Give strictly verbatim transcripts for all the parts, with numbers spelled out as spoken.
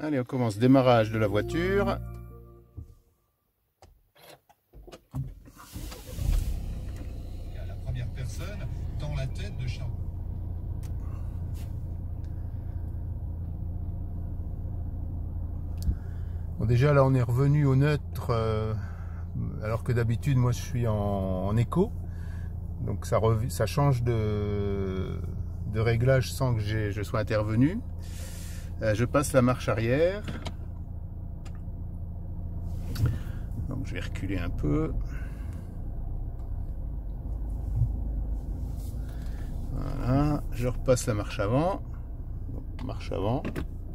Allez, on commence. Démarrage de la voiture. La première personne dans la tête de Charles. Bon, déjà là on est revenu au neutre, euh, alors que d'habitude moi je suis en, en éco. Donc ça, ça change de, de réglage sans que je sois intervenu. Euh, je passe la marche arrière. Donc je vais reculer un peu. Voilà, je repasse la marche avant. Donc, marche avant.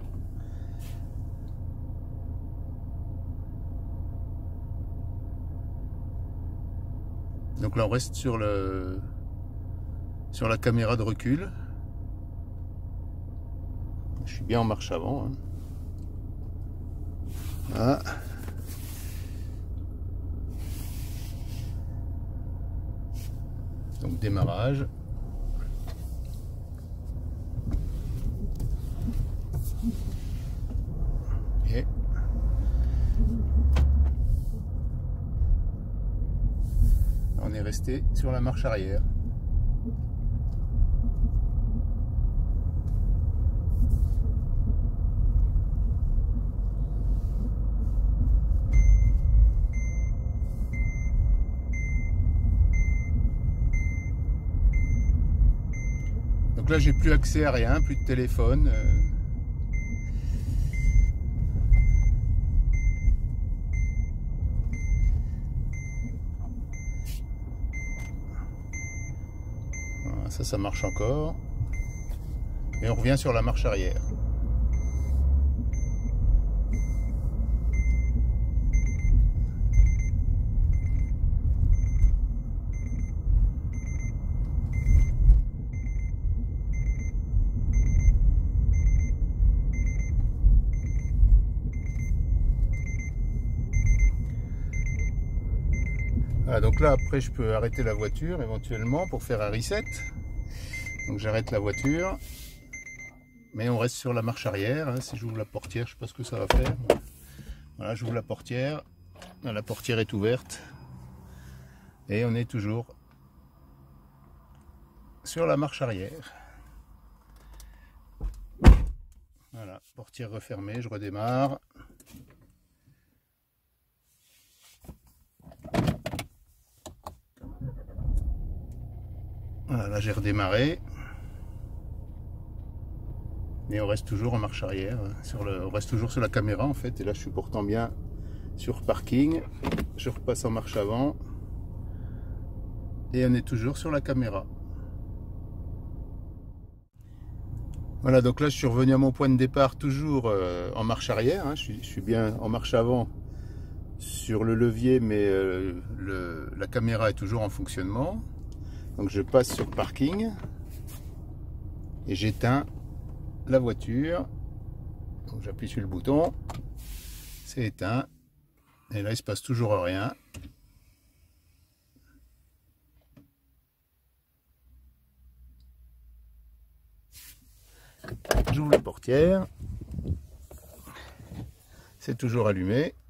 Donc là on reste sur le sur la caméra de recul. Je suis bien en marche avant. Hein. Voilà. Donc démarrage. Et on est resté sur la marche arrière. Donc là j'ai plus accès à rien, plus de téléphone. Voilà, ça, ça marche encore. Et on revient sur la marche arrière. Voilà, donc là après je peux arrêter la voiture éventuellement pour faire un reset. Donc j'arrête la voiture, mais on reste sur la marche arrière. Hein. Si j'ouvre la portière, je sais pas ce que ça va faire. Voilà, j'ouvre la portière, la portière est ouverte et on est toujours sur la marche arrière. Voilà, portière refermée, je redémarre. Voilà, là j'ai redémarré. Et on reste toujours en marche arrière. Sur le, on reste toujours sur la caméra en fait. Et là je suis pourtant bien sur parking. Je repasse en marche avant. Et on est toujours sur la caméra. Voilà, donc là je suis revenu à mon point de départ toujours euh, en marche arrière. Hein. Je, suis, je suis bien en marche avant sur le levier, mais euh, le, la caméra est toujours en fonctionnement. Donc je passe sur parking et j'éteins la voiture. Donc j'appuie sur le bouton, c'est éteint. Et là il se passe toujours rien. J'ouvre la portière. C'est toujours allumé.